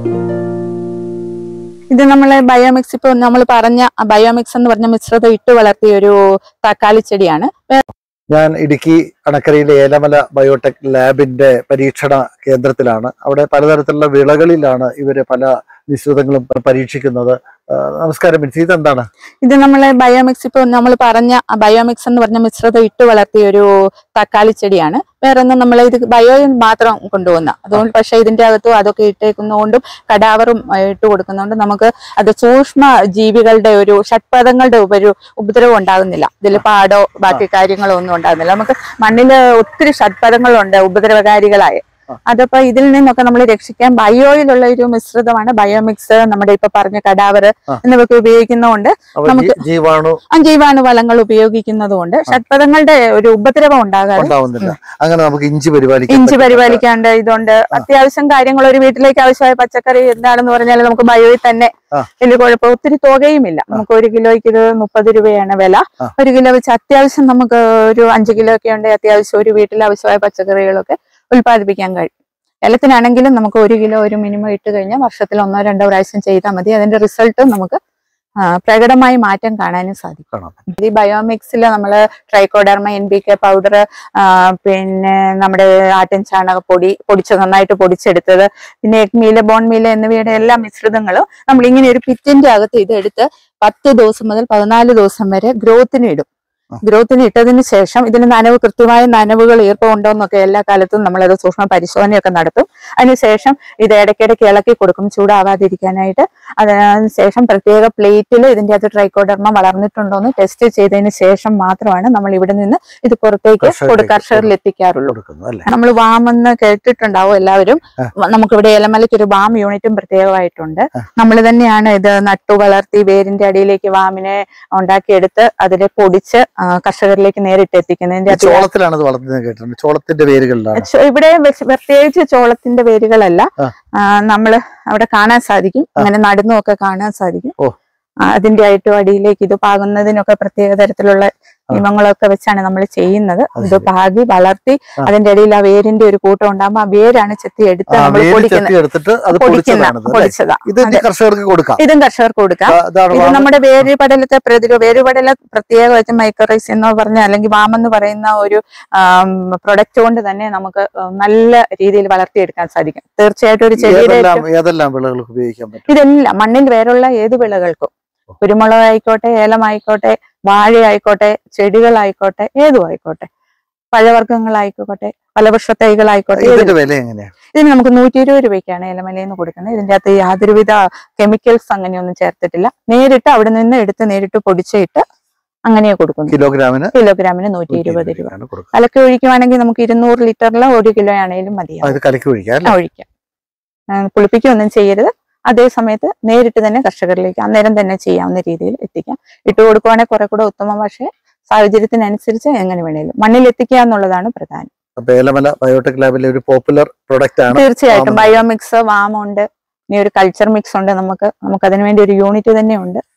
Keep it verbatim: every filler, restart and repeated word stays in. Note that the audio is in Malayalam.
ഇത് നമ്മളെ ബയോമിക്സ് ഇപ്പൊ നമ്മൾ പറഞ്ഞ ബയോമിക്സ് എന്ന് പറഞ്ഞ മിശ്രിതം ഇട്ട് വളർത്തിയ ഒരു തക്കാളി ചെടിയാണ്. ഞാൻ ഇടുക്കി അണക്കരയിലെ ഏലമല ബയോടെക് ലാബിന്റെ പരീക്ഷണ കേന്ദ്രത്തിലാണ്. അവിടെ പലതരത്തിലുള്ള വിളകളിലാണ് ഇവര് പല മിശ്രിതങ്ങളും പരീക്ഷിക്കുന്നത്. നമസ്കാരം മിൻസി, ഇതെന്താണ്? ഇത് നമ്മളെ ബയോമിക്സ് ഇപ്പൊ നമ്മൾ പറഞ്ഞ ബയോമിക്സ് എന്ന് പറഞ്ഞ മിശ്രിതം ഇട്ട് വളർത്തിയ ഒരു തക്കാളി ചെടിയാണ്. വേറെ ഒന്നും നമ്മൾ ഇത് ബയോയിൽ മാത്രം കൊണ്ടുപോകുന്ന അതുകൊണ്ട്, പക്ഷെ ഇതിന്റെ അകത്തും അതൊക്കെ ഇട്ടേക്കുന്നതുകൊണ്ടും കടാവറും ഇട്ട് കൊടുക്കുന്നതുകൊണ്ട് നമുക്ക് അത് സൂക്ഷ്മ ജീവികളുടെ ഒരു ഷഡ്പദങ്ങളുടെ ഒരു ഉപദ്രവം ഉണ്ടാകുന്നില്ല. ഇതിൽ പാടോ ബാക്കി കാര്യങ്ങളോ ഒന്നും ഉണ്ടാകുന്നില്ല. നമുക്ക് മണ്ണില് ഒത്തിരി ഷഡ്പദങ്ങളുണ്ട് ഉപദ്രവകാരികളായ. അതപ്പോ ഇതിൽ നിന്നൊക്കെ നമ്മൾ രക്ഷിക്കാൻ ബയോയിലുള്ള ഒരു മിശ്രിതമാണ് ബയോമിക്സ്. നമ്മുടെ ഇപ്പൊ പറഞ്ഞ കടാവർ എന്നിവയൊക്കെ ഉപയോഗിക്കുന്നതുകൊണ്ട് നമുക്ക് ജീവാണു ജീവാണു വളങ്ങൾ ഉപയോഗിക്കുന്നത് കൊണ്ട് ഷഡ്പദങ്ങളുടെ ഒരു ഉപദ്രവം ഉണ്ടാകാറുണ്ട്. അങ്ങനെ നമുക്ക് ഇഞ്ചി പരിപാലിക്കാൻ ഇഞ്ചി പരിപാലിക്കാണ്ട് ഇതുകൊണ്ട് അത്യാവശ്യം കാര്യങ്ങൾ ഒരു വീട്ടിലേക്ക് ആവശ്യമായ പച്ചക്കറി എന്താണെന്ന് പറഞ്ഞാൽ നമുക്ക് ബയോയിൽ തന്നെ വലിയ കുഴപ്പം ഒത്തിരി തുകയുമില്ല. നമുക്ക് ഒരു കിലോയ്ക്ക് ഇത് മുപ്പത് രൂപയാണ് വില. ഒരു കിലോ വെച്ച് അത്യാവശ്യം നമുക്ക് ഒരു അഞ്ചു കിലോ ഒക്കെ ഉണ്ടെങ്കിൽ അത്യാവശ്യം ഒരു വീട്ടിൽ ആവശ്യമായ പച്ചക്കറികളൊക്കെ ഉൽപ്പാദിപ്പിക്കാൻ കഴിയും. ഏലത്തിനാണെങ്കിലും നമുക്ക് ഒരു കിലോ ഒരു മിനിമം ഇട്ട് കഴിഞ്ഞാൽ വർഷത്തിൽ ഒന്നോ രണ്ടോ പ്രാവശ്യം ചെയ്താൽ മതി. അതിന്റെ റിസൾട്ടും നമുക്ക് പ്രകടമായി മാറ്റം കാണാനും സാധിക്കും. ഈ ബയോമിക്സിൽ നമ്മള് trichoderma, N P K powder, പിന്നെ നമ്മുടെ ആട്ടിൻ ചാണകപ്പൊടി പൊടിച്ച് നന്നായിട്ട് പൊടിച്ചെടുത്തത്, പിന്നെ എഗ് മീല്, ബോൺ മീല് എന്നിവയുടെ എല്ലാ മിശ്രിതങ്ങളും നമ്മൾ ഇങ്ങനെ ഒരു പിറ്റിന്റെ അകത്ത് ഇതെടുത്ത് പത്ത് ദിവസം മുതൽ പതിനാല് ദിവസം വരെ ഗ്രോത്തിന് ഇടും. ഗ്രോത്തിന് ഇട്ടതിന് ശേഷം ഇതിന് നനവ്, കൃത്യമായ നനവുകൾ ഈർപ്പം ഉണ്ടോ എന്നൊക്കെ എല്ലാ കാലത്തും നമ്മളത് സൂക്ഷ്മ പരിശോധനയൊക്കെ നടത്തും. അതിനുശേഷം ഇത് ഇടയ്ക്കിടയ്ക്ക് ഇളക്കി കൊടുക്കും ചൂടാവാതിരിക്കാനായിട്ട്. അതിനുശേഷം പ്രത്യേക പ്ലേറ്റിൽ ഇതിന്റെ അകത്ത് ട്രൈക്കോഡർമ വളർന്നിട്ടുണ്ടോ എന്ന് ടെസ്റ്റ് ചെയ്തതിന് ശേഷം മാത്രമാണ് നമ്മൾ ഇവിടെ നിന്ന് ഇത് പുറത്തേക്ക് കർഷകരിൽ എത്തിക്കാറുള്ളൂ. നമ്മൾ വാം എന്ന് കേട്ടിട്ടുണ്ടാവും എല്ലാവരും. നമുക്കിവിടെ ഏലമലയ്ക്ക് ഒരു വാം യൂണിറ്റും പ്രത്യേകമായിട്ടുണ്ട്. നമ്മൾ തന്നെയാണ് ഇത് നട്ടു വളർത്തി വേരിന്റെ അടിയിലേക്ക് വാമിനെ ഉണ്ടാക്കിയെടുത്ത് അതിനെ പൊടിച്ച് കർഷകരിലേക്ക് നേരിട്ട് എത്തിക്കുന്നതിന്റെ ചോളത്തിന്റെ വേരുകളിലാണ്. ഇവിടെ പ്രത്യേകിച്ച് ചോളത്തിന്റെ വേരുകളല്ല, നമ്മള് അവിടെ കാണാൻ സാധിക്കും. അങ്ങനെ നടുന്നൊക്കെ കാണാൻ സാധിക്കും. അതിന്റെ ആയിട്ടും അടിയിലേക്ക് ഇത് പാകുന്നതിനൊക്കെ പ്രത്യേക തരത്തിലുള്ള നിയമങ്ങളൊക്കെ വെച്ചാണ് നമ്മൾ ചെയ്യുന്നത്. ഇത് പാകി വളർത്തി അതിന്റെ ഇടയിൽ ആ വേരിന്റെ ഒരു കൂട്ടം ഉണ്ടാകുമ്പോൾ ആ വേരാണ് ചെത്തി എടുത്ത് നമ്മൾ പൊടിച്ചതാ. ഇതും കർഷകർക്ക് കൊടുക്കാം. ഇത് നമ്മുടെ വേര് പടലത്തെ പ്രതിരോധ വേരുപടല പ്രത്യേക വെച്ച് മൈക്രോറൈസ് എന്ന് പറഞ്ഞ അല്ലെങ്കിൽ വാമെന്ന് പറയുന്ന ഒരു പ്രൊഡക്റ്റ് കൊണ്ട് തന്നെ നമുക്ക് നല്ല രീതിയിൽ വളർത്തിയെടുക്കാൻ സാധിക്കും. തീർച്ചയായിട്ടും ഒരു ചെടിയുടെ ഇതെല്ലാം മണ്ണിൽ വേറുള്ള ഏത് വിളകൾക്കും, കുരുമുളക് ആയിക്കോട്ടെ, ഏലമായിക്കോട്ടെ, വാഴയായിക്കോട്ടെ, ചെടികളായിക്കോട്ടെ, ഏതും ആയിക്കോട്ടെ, പഴവർഗ്ഗങ്ങളായിക്കോട്ടെ, ഫലവൃക്ഷ തൈകളായിക്കോട്ടെ, ഇതിന് നമുക്ക് നൂറ്റി ഇരുപത് രൂപയ്ക്കാണ് ഏലമലയിൽ നിന്ന് കൊടുക്കുന്നത്. ഇതിന്റെ അകത്ത് യാതൊരുവിധ കെമിക്കൽസ് അങ്ങനെയൊന്നും ചേർത്തിട്ടില്ല. നേരിട്ട് അവിടെ നിന്ന് എടുത്ത് നേരിട്ട് പൊടിച്ചിട്ട് അങ്ങനെയാ കൊടുക്കുന്നു. കിലോഗ്രാമിന് കിലോഗ്രാമിന് നൂറ്റി ഇരുപത് രൂപ. കലക്കി ഒഴിക്കുവാണെങ്കിൽ നമുക്ക് ഇരുന്നൂറ് ലിറ്ററിൽ ഒരു കിലോ ആണെങ്കിലും മതിയാവും. ഒഴിക്കാം. പുളിപ്പിക്കൊന്നും ചെയ്യരുത്. അതേ സമയത്ത് നേരിട്ട് തന്നെ കർഷകരിലേക്ക് അന്നേരം തന്നെ ചെയ്യാവുന്ന രീതിയിൽ എത്തിക്കാം. ഇട്ട് കൊടുക്കുവാണെങ്കിൽ കുറെ കൂടെ ഉത്തമം. പക്ഷേ സാഹചര്യത്തിനനുസരിച്ച് എങ്ങനെ വേണേലും മണ്ണിൽ എത്തിക്കുക എന്നുള്ളതാണ് പ്രധാനം. ഏലമല ബയോടെക് ലാബിലെ ഒരു പോപ്പുലർ പ്രൊഡക്റ്റ് ആണ്. തീർച്ചയായിട്ടും ബയോമിക്സ്, വാമുണ്ട്, ഇനി ഒരു കൾച്ചർ മിക്സ് ഉണ്ട്. നമുക്ക് നമുക്ക് അതിനുവേണ്ടി ഒരു യൂണിറ്റ് തന്നെ ഉണ്ട്.